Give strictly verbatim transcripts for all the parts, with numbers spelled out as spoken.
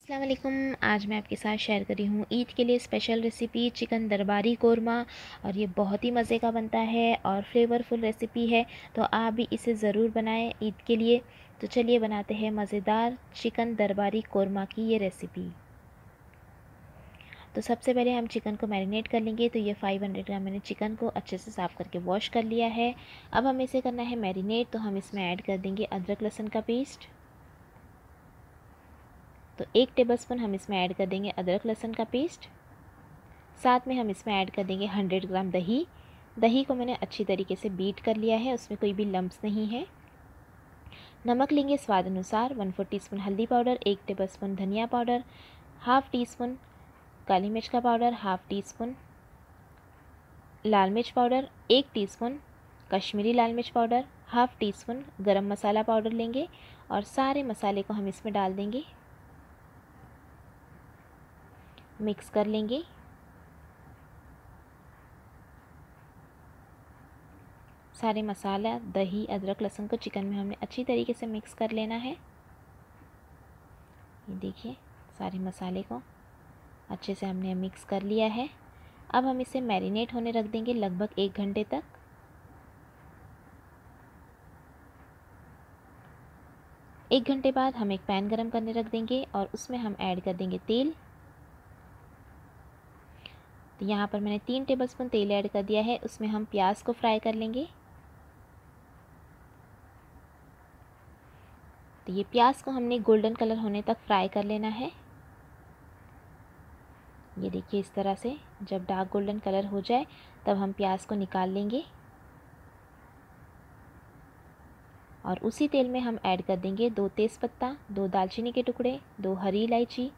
अस्सलाम वालेकुम। आज मैं आपके साथ शेयर कर रही हूँ ईद के लिए स्पेशल रेसिपी चिकन दरबारी कोरमा। और ये बहुत ही मज़े का बनता है और फ्लेवरफुल रेसिपी है, तो आप भी इसे ज़रूर बनाएं ईद के लिए। तो चलिए बनाते हैं मज़ेदार चिकन दरबारी कोरमा की ये रेसिपी। तो सबसे पहले हम चिकन को मैरिनेट कर लेंगे। तो ये पाँच सौ ग्राम मैंने चिकन को अच्छे से साफ़ करके वॉश कर लिया है। अब हमें इसे करना है मैरिनेट। तो हम इसमें ऐड कर देंगे अदरक लहसुन का पेस्ट। तो एक टेबलस्पून हम इसमें ऐड कर देंगे अदरक लहसुन का पेस्ट। साथ में हम इसमें ऐड कर देंगे सौ ग्राम दही। दही को मैंने अच्छी तरीके से बीट कर लिया है, उसमें कोई भी लम्प्स नहीं है। नमक लेंगे स्वाद अनुसार। वन फोर टीस्पून हल्दी पाउडर, एक टेबलस्पून धनिया पाउडर, हाफ़ टी स्पून काली मिर्च का पाउडर, हाफ़ टी स्पून लाल मिर्च पाउडर, एक टीस्पून कश्मीरी लाल मिर्च पाउडर, हाफ़ टी स्पून गरम मसाला पाउडर लेंगे और सारे मसाले को हम इसमें डाल देंगे, मिक्स कर लेंगे। सारे मसाला, दही, अदरक लहसुन को चिकन में हमने अच्छी तरीके से मिक्स कर लेना है। ये देखिए सारे मसाले को अच्छे से हमने मिक्स कर लिया है। अब हम इसे मैरिनेट होने रख देंगे लगभग एक घंटे तक। एक घंटे बाद हम एक पैन गरम करने रख देंगे और उसमें हम ऐड कर देंगे तेल। तो यहाँ पर मैंने तीन टेबलस्पून तेल ऐड कर दिया है। उसमें हम प्याज को फ्राई कर लेंगे। तो ये प्याज को हमने गोल्डन कलर होने तक फ्राई कर लेना है। ये देखिए इस तरह से जब डार्क गोल्डन कलर हो जाए तब हम प्याज को निकाल लेंगे और उसी तेल में हम ऐड कर देंगे दो तेज़पत्ता, दो दालचीनी के टुकड़े, दो हरी इलायची,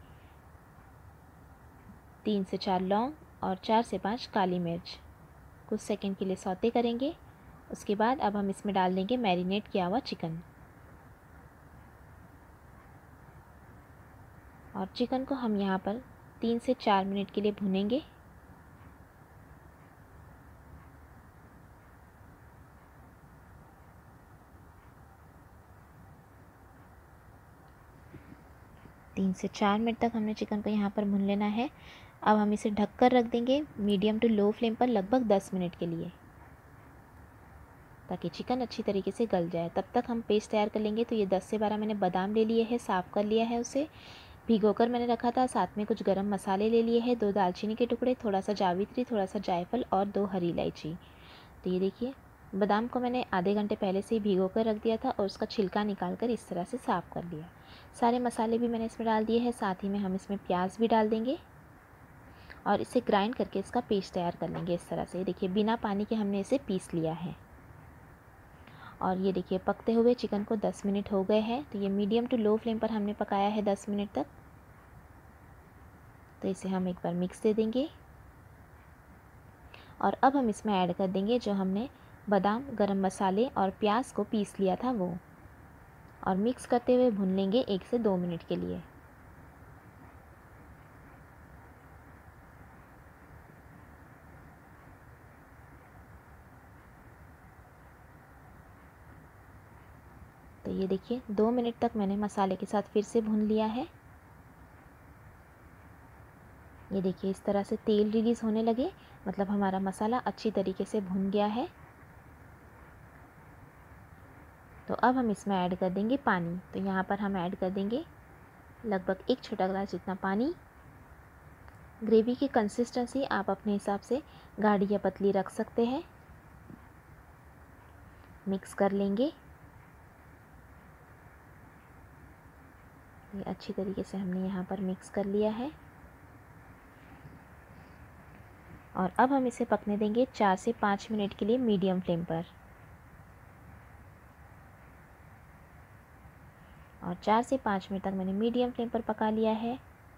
तीन से चार लौंग और चार से पाँच काली मिर्च। कुछ सेकंड के लिए सौते करेंगे। उसके बाद अब हम इसमें डाल देंगे मैरिनेट किया हुआ चिकन और चिकन को हम यहाँ पर तीन से चार मिनट के लिए भुनेंगे। तीन से चार मिनट तक हमने चिकन को यहाँ पर भून लेना है। अब हम इसे ढक कर रख देंगे मीडियम टू लो फ्लेम पर लगभग दस मिनट के लिए, ताकि चिकन अच्छी तरीके से गल जाए। तब तक हम पेस्ट तैयार कर लेंगे। तो ये दस से बारह मैंने बादाम ले लिए हैं, साफ़ कर लिया है, उसे भिगोकर मैंने रखा था। साथ में कुछ गरम मसाले ले लिए हैं, दो दालचीनी के टुकड़े, थोड़ा सा जावित्री, थोड़ा सा जायफल और दो हरी इलायची। तो ये देखिए बादाम को मैंने आधे घंटे पहले से ही भिगो कर रख दिया था और उसका छिलका निकाल कर इस तरह से साफ़ कर लिया। सारे मसाले भी मैंने इसमें डाल दिए हैं। साथ ही में हम इसमें प्याज भी डाल देंगे और इसे ग्राइंड करके इसका पेस्ट तैयार कर लेंगे इस तरह से। देखिए बिना पानी के हमने इसे पीस लिया है। और ये देखिए पकते हुए चिकन को दस मिनट हो गए हैं। तो ये मीडियम टू लो फ्लेम पर हमने पकाया है दस मिनट तक। तो इसे हम एक बार मिक्स दे देंगे और अब हम इसमें ऐड कर देंगे जो हमने बादाम, गरम मसाले और प्याज को पीस लिया था वो, और मिक्स करते हुए भून लेंगे एक से दो मिनट के लिए। तो ये देखिए दो मिनट तक मैंने मसाले के साथ फिर से भून लिया है। ये देखिए इस तरह से तेल रिलीज़ होने लगे, मतलब हमारा मसाला अच्छी तरीके से भुन गया है। तो अब हम इसमें ऐड कर देंगे पानी। तो यहाँ पर हम ऐड कर देंगे लगभग एक छोटा गिलास जितना पानी। ग्रेवी की कंसिस्टेंसी आप अपने हिसाब से गाढ़ी या पतली रख सकते हैं। मिक्स कर लेंगे। ये अच्छी तरीके से हमने यहाँ पर मिक्स कर लिया है और अब हम इसे पकने देंगे चार से पाँच मिनट के लिए मीडियम फ्लेम पर। और चार से पाँच मिनट तक मैंने मीडियम फ्लेम पर पका लिया है।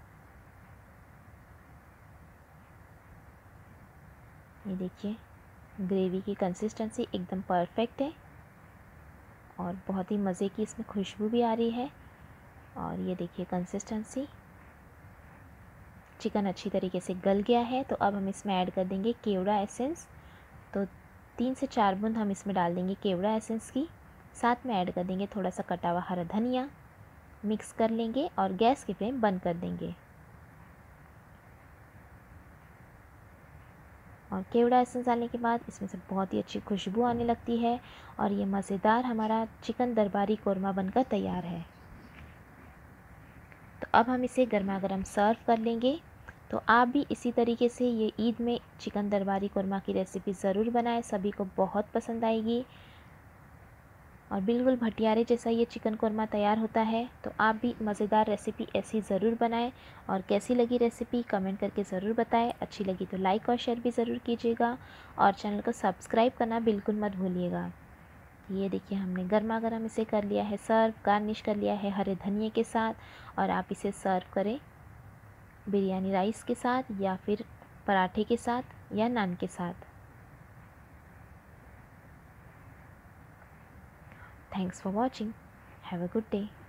ये देखिए ग्रेवी की कंसिस्टेंसी एकदम परफेक्ट है और बहुत ही मज़े की इसमें खुशबू भी आ रही है। और ये देखिए कंसिस्टेंसी, चिकन अच्छी तरीके से गल गया है। तो अब हम इसमें ऐड कर देंगे केवड़ा एसेंस। तो तीन से चार बूंद हम इसमें डाल देंगे केवड़ा एसेंस की। साथ में ऐड कर देंगे थोड़ा सा कटा हुआ हरा धनिया मिक्स कर लेंगे और गैस की फ्लेम बंद कर देंगे। और केवड़ा एसेंस डालने के बाद इसमें से बहुत ही अच्छी खुशबू आने लगती है और ये मज़ेदार हमारा चिकन दरबारी कोरमा बनकर तैयार है। तो अब हम इसे गर्मा गर्म सर्व कर लेंगे। तो आप भी इसी तरीके से ये ईद में चिकन दरबारी कोरमा की रेसिपी ज़रूर बनाएं, सभी को बहुत पसंद आएगी और बिल्कुल भटियारे जैसा ये चिकन कोरमा तैयार होता है। तो आप भी मज़ेदार रेसिपी ऐसी ज़रूर बनाएं और कैसी लगी रेसिपी कमेंट करके ज़रूर बताएं। अच्छी लगी तो लाइक और शेयर भी ज़रूर कीजिएगा और चैनल को सब्सक्राइब करना बिल्कुल मत भूलिएगा। ये देखिए हमने गर्मा गर्म इसे कर लिया है सर्व, गार्निश कर लिया है हरे धनिए के साथ और आप इसे सर्व करें बिरयानी राइस के साथ या फिर पराठे के साथ या नान के साथ। Thanks for watching. Have a good day.